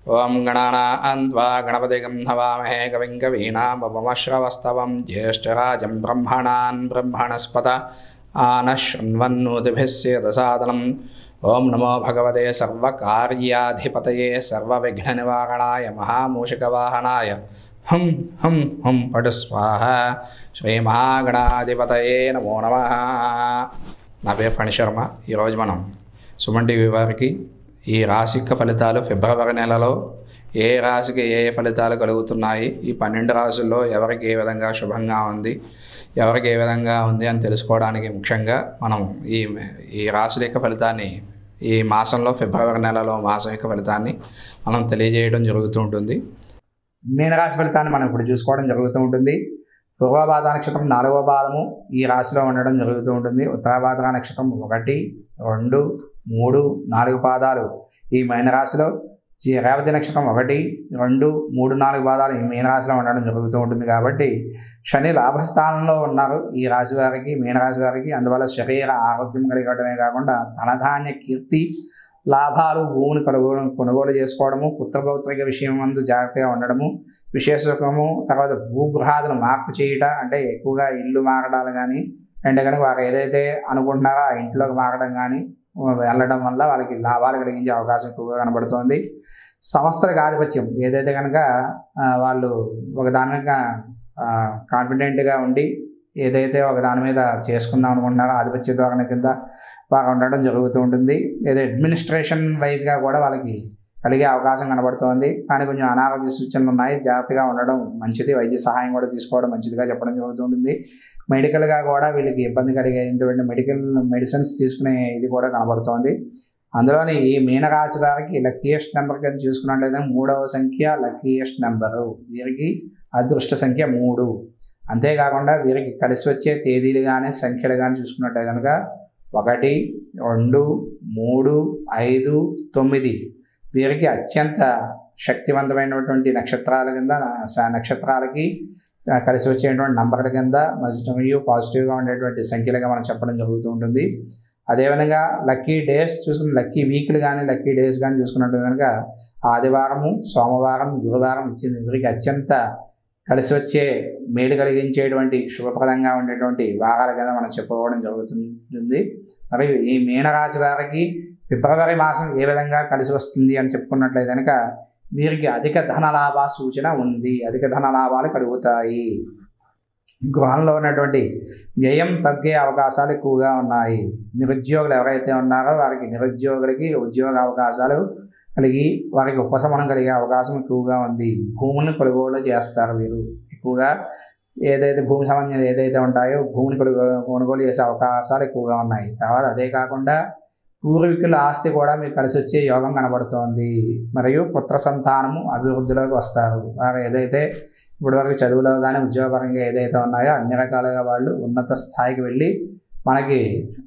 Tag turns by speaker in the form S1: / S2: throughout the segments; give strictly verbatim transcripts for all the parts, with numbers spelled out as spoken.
S1: ఓం గణానాన్వా గణపతిగం హవామహే కవిం కవీనాముపమశ్రవస్తవం జ్యేష్ఠరాజం బ్రహ్మణాన్ బ్రహ్మణస్పత ఆనశృణ్వన్నోతిభిः సేదసాదనం. ఓం నమో భగవతే సర్వకార్యాధిపతయే సర్వవిఘ్ననివారణాయ మహామూషికవాహనాయ హం హం హం పటు స్వాహ. శ్రీ మహాగణాధిపతయే నమో నమః. నా పేరు ఫణి శర్మ. ఈరోజు మనం సుమన్ టీవీ వారికి ఈ రాశి యొక్క ఫలితాలు ఫిబ్రవరి నెలలో ఏ రాశికి ఏ ఏ ఫలితాలు కలుగుతున్నాయి, ఈ పన్నెండు రాశుల్లో ఎవరికి ఏ విధంగా శుభంగా ఉంది, ఎవరికి ఏ విధంగా ఉంది అని తెలుసుకోవడానికి ముఖ్యంగా మనం ఈ ఈ రాశుల యొక్క ఫలితాన్ని ఈ మాసంలో ఫిబ్రవరి నెలలో మాసం యొక్క ఫలితాన్ని మనం తెలియజేయడం జరుగుతూ ఉంటుంది. మీనరాశి ఫలితాన్ని మనం ఇప్పుడు చూసుకోవడం జరుగుతూ ఉంటుంది. పూర్వభాద్ర నక్షత్రం నాలుగవ పాదము ఈ రాశిలో ఉండడం జరుగుతూ ఉంటుంది. ఉత్తరాభాద్ర నక్షత్రం ఒకటి రెండు మూడు నాలుగు పాదాలు ఈ మీనరాశిలో, రేవతి నక్షత్రం ఒకటి రెండు మూడు నాలుగు పాదాలు ఈ మీనరాశిలో ఉండడం జరుగుతూ ఉంటుంది. కాబట్టి శని లాభస్థానంలో ఉన్నారు ఈ రాశి వారికి, మీనరాశి వారికి. అందువల్ల శరీర ఆరోగ్యం కలిగడమే కాకుండా ధనధాన్య కీర్తి లాభాలు, భూమిని కొనుగోలు కొనుగోలు చేసుకోవడము, పుత్రపౌత్రిక విషయం మందు జాగ్రత్తగా ఉండడము, విశేషము, తర్వాత భూగృహాదులు మార్పు చేయట, అంటే ఎక్కువగా ఇల్లు మారడాలు కానీ, అంటే కనుక వారు ఏదైతే అనుకుంటున్నారో ఆ ఇంట్లోకి మారడం కానీ వెళ్ళడం వల్ల వాళ్ళకి లాభాలు కలిగించే అవకాశం ఎక్కువగా కనబడుతోంది. సంస్థలకు ఆధిపత్యం ఏదైతే కనుక వాళ్ళు ఒక దాని మీద కాన్ఫిడెంట్గా ఉండి ఏదైతే ఒక దాని మీద చేసుకుందాం అనుకుంటున్నారో ఆధిపత్య ధోరణి కింద బాగా ఉండడం జరుగుతూ ఉంటుంది. ఏదో అడ్మినిస్ట్రేషన్ వైజ్గా కూడా వాళ్ళకి కలిగే అవకాశం కనబడుతోంది. కానీ కొంచెం అనారోగ్య సూచనలు ఉన్నాయి, జాగ్రత్తగా ఉండడం మంచిది. వైద్య సహాయం కూడా తీసుకోవడం మంచిదిగా చెప్పడం జరుగుతుంది. మెడికల్గా కూడా వీళ్ళకి ఇబ్బంది కలిగేటువంటి మెడికల్ మెడిసిన్స్ తీసుకునే ఇది కూడా కనబడుతోంది. అందులోని ఈ మీనరాశి వారికి లక్కీయెస్ట్ నెంబర్ కింద చూసుకున్నట్లయితే మూడవ సంఖ్య లక్కీయెస్ట్ నెంబరు. వీరికి అదృష్ట సంఖ్య మూడు. అంతేకాకుండా వీరికి కలిసి వచ్చే తేదీలు కానీ సంఖ్యలు కానీ చూసుకున్నట్లయితే కనుక ఒకటి రెండు మూడు ఐదు తొమ్మిది వీరికి అత్యంత శక్తివంతమైనటువంటి నక్షత్రాల కింద నక్షత్రాలకి కలిసి వచ్చేటువంటి నంబర్ల కింద మరియు పాజిటివ్గా ఉండేటువంటి సంఖ్యలుగా మనం చెప్పడం జరుగుతూ ఉంటుంది. అదేవిధంగా లక్కీ డేస్ చూసుకున్న లక్కీ వీక్లు కానీ లక్కీ డేస్ కానీ చూసుకున్నట్టు కనుక ఆదివారము, సోమవారం, గురువారం ఇచ్చింది వీరికి అత్యంత కలిసి వచ్చే మేలు కలిగించేటువంటి శుభప్రదంగా ఉండేటువంటి వారాల కింద మనం చెప్పుకోవడం జరుగుతుంది. మరియు ఈ మీనరాశి వారికి ఫిబ్రవరి మాసం ఏ విధంగా కలిసి వస్తుంది అని చెప్పుకున్నట్లయితే కనుక వీరికి అధిక ధన లాభ సూచన ఉంది. అధిక ధన లాభాలు కలుగుతాయి. గృహంలో ఉన్నటువంటి వ్యయం తగ్గే అవకాశాలు ఎక్కువగా ఉన్నాయి. నిరుద్యోగులు ఎవరైతే ఉన్నారో వారికి నిరుద్యోగులకి ఉద్యోగ అవకాశాలు కలిగి వారికి ఉపశమనం కలిగే అవకాశం ఎక్కువగా ఉంది. భూములను కొనుగోలు చేస్తారు వీరు. ఎక్కువగా ఏదైతే భూమి సంబంధం ఏదైతే ఉంటాయో భూమిని కొనుగోలు చేసే అవకాశాలు ఎక్కువగా ఉన్నాయి. తర్వాత అదే కాకుండా పూర్వీకుల ఆస్తి కూడా మీకు కలిసి వచ్చే యోగం కనబడుతోంది. మరియు పుత్ర సంతానము అభివృద్ధిలోకి వస్తారు. వారు ఏదైతే ఇప్పటివరకు చదువులో కానీ ఉద్యోగపరంగా ఏదైతే ఉన్నాయో అన్ని రకాలుగా వాళ్ళు ఉన్నత స్థాయికి వెళ్ళి మనకి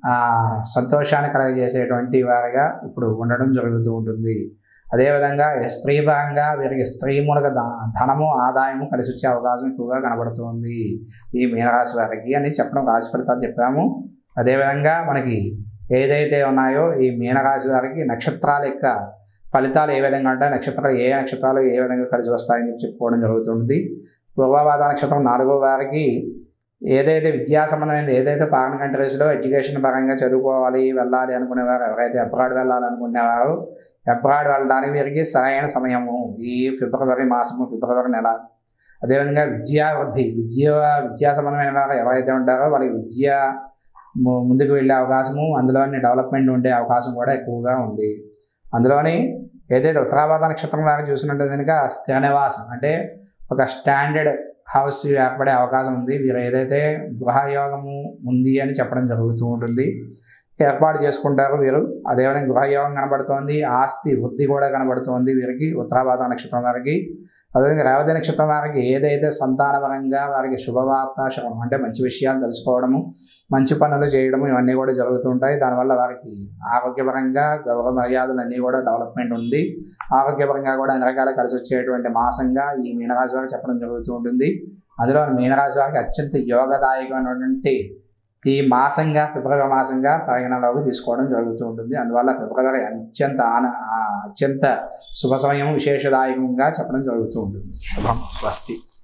S1: సంతోషాన్ని కలగజేసేటువంటి వారిగా ఇప్పుడు ఉండడం జరుగుతూ ఉంటుంది. అదేవిధంగా స్త్రీ పరంగా వీరికి స్త్రీ మూలక ధనము ఆదాయము కలిసి వచ్చే అవకాశం ఎక్కువగా కనబడుతుంది ఈ మీనరాశి వారికి అని చెప్పడం రాశి ఫలితాలు చెప్పాము. అదేవిధంగా మనకి ఏదైతే ఉన్నాయో ఈ మీనరాశి వారికి నక్షత్రాల యొక్క ఫలితాలు ఏ విధంగా ఉంటాయి, నక్షత్రాలు ఏ నక్షత్రాలు ఏ విధంగా కలిసి వస్తాయని చెప్పుకోవడం జరుగుతుంది. పూర్వభాద్ర నక్షత్రం నాలుగో వారికి ఏదైతే విద్యా సంబంధమైన ఏదైతే ఫారిన్ కంట్రీస్లో ఎడ్యుకేషన్ పరంగా చదువుకోవాలి వెళ్ళాలి అనుకునేవారు, ఎవరైతే అబ్రాడ్ వెళ్ళాలనుకునేవారు అబ్రాడ్ వెళ్ళడానికి వీరికి సరైన సమయము ఈ ఫిబ్రవరి మాసము, ఫిబ్రవరి నెల. అదేవిధంగా విద్యావృద్ధి విద్య విద్యా సంబంధమైన వారు ఎవరైతే ఉంటారో వాళ్ళకి విద్య ముందుకు వెళ్ళే అవకాశము, అందులోని డెవలప్మెంట్ ఉండే అవకాశం కూడా ఎక్కువగా ఉంది. అందులోని ఏదైతే ఉత్తరాభాద్ర నక్షత్రం వారికి చూసినట్టు కనుక స్థిర నివాసం అంటే ఒక స్టాండర్డ్ హౌస్ ఏర్పడే అవకాశం ఉంది. వీరు ఏదైతే గృహయోగము ఉంది అని చెప్పడం జరుగుతూ ఉంటుంది, ఏర్పాటు చేసుకుంటారు వీరు. అదేవిధంగా గృహయోగం కనబడుతోంది, ఆస్తి వృద్ధి కూడా కనబడుతోంది వీరికి ఉత్తరాభాద్ర నక్షత్రం వారికి. అదేవిధంగా రేవతి నక్షత్రం వారికి ఏదైతే సంతానపరంగా వారికి శుభవార్త శ్రవణం అంటే మంచి విషయాలు తెలుసుకోవడము, మంచి పనులు చేయడము ఇవన్నీ కూడా జరుగుతూ ఉంటాయి. దానివల్ల వారికి ఆరోగ్యపరంగా గౌరవ మర్యాదలు అన్నీ కూడా డెవలప్మెంట్ ఉంది. ఆరోగ్యపరంగా కూడా అన్ని రకాల కలిసి వచ్చేటువంటి మాసంగా ఈ మీనరాశి వారికి చెప్పడం జరుగుతూ ఉంటుంది. అందులో మీనరాశి వారికి అత్యంత యోగదాయకమైనటువంటి ఈ మాసంగా ఫిబ్రవరి మాసంగా పరిగణలోకి తీసుకోవడం జరుగుతూ ఉంటుంది. అందువల్ల ఫిబ్రవరి అత్యంత ఆన అత్యంత శుభ సమయం విశేషదాయకంగా చెప్పడం జరుగుతూ ఉంటుంది. శుభం స్వస్తి.